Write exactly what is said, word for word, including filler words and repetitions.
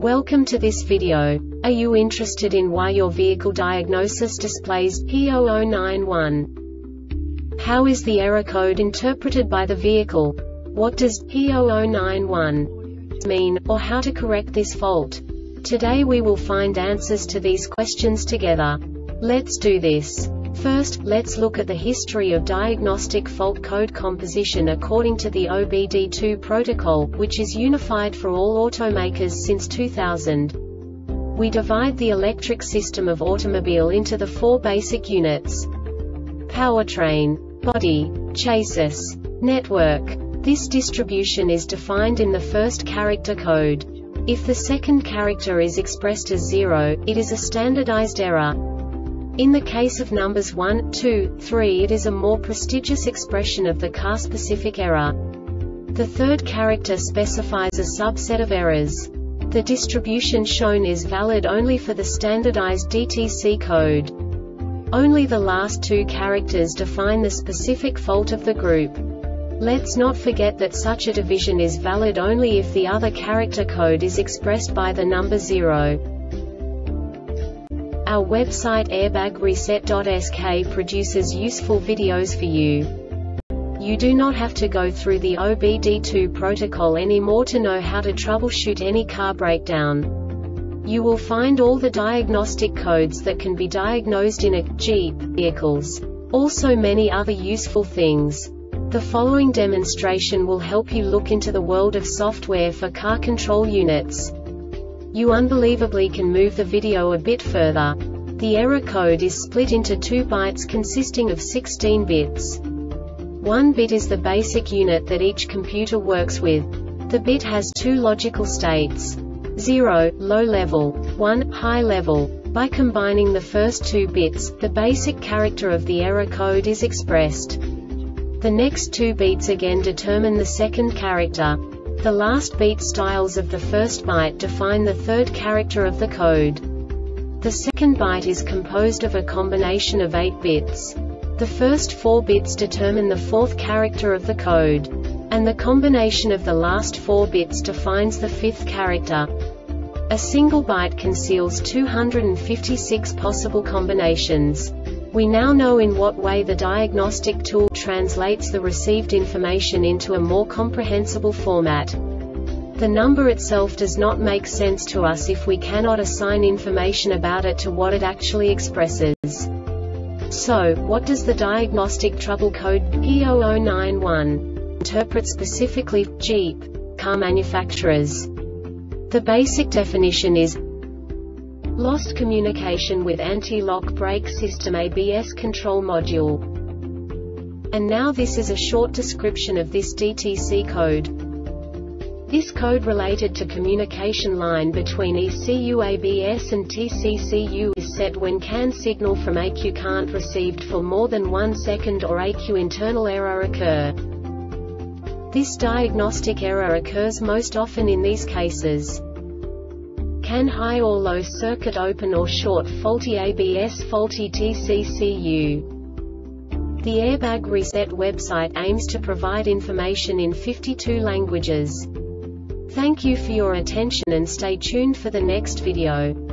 Welcome to this video. Are you interested in why your vehicle diagnosis displays P zero zero nine one? How is the error code interpreted by the vehicle? What does P zero zero nine one mean, or how to correct this fault? Today we will find answers to these questions together. Let's do this. First, let's look at the history of diagnostic fault code composition according to the O B D two protocol, which is unified for all automakers since two thousand. We divide the electric system of automobile into the four basic units: powertrain, body, chassis, network. This distribution is defined in the first character code. If the second character is expressed as zero, it is a standardized error. In the case of numbers one, two, three, it is a more prestigious expression of the car-specific error. The third character specifies a subset of errors. The distribution shown is valid only for the standardized D T C code. Only the last two characters define the specific fault of the group. Let's not forget that such a division is valid only if the other character code is expressed by the number zero. Our website airbag reset dot S K produces useful videos for you. You do not have to go through the O B D two protocol anymore to know how to troubleshoot any car breakdown. You will find all the diagnostic codes that can be diagnosed in a Jeep vehicles. Also many other useful things. The following demonstration will help you look into the world of software for car control units. You unbelievably can move the video a bit further. The error code is split into two bytes consisting of sixteen bits. One bit is the basic unit that each computer works with. The bit has two logical states: zero, low level, one, high level. By combining the first two bits, the basic character of the error code is expressed. The next two beats again determine the second character. The last beat styles of the first byte define the third character of the code. The second byte is composed of a combination of eight bits. The first four bits determine the fourth character of the code. And the combination of the last four bits defines the fifth character. A single byte conceals two hundred fifty-six possible combinations. We now know in what way the diagnostic tool translates the received information into a more comprehensible format. The number itself does not make sense to us if we cannot assign information about it to what it actually expresses. So, what does the diagnostic trouble code P zero zero nine one interpret specifically for Jeep car manufacturers? The basic definition is lost communication with anti-lock brake system A B S control module. And now this is a short description of this D T C code. This code related to communication line between E C U A B S and T C C U is set when C A N signal from E C U can't received for more than one second or E C U internal error occur. This diagnostic error occurs most often in these cases: C A N high or low circuit open or short, faulty A B S, faulty T C C U. The Airbag Reset website aims to provide information in fifty-two languages. Thank you for your attention and stay tuned for the next video.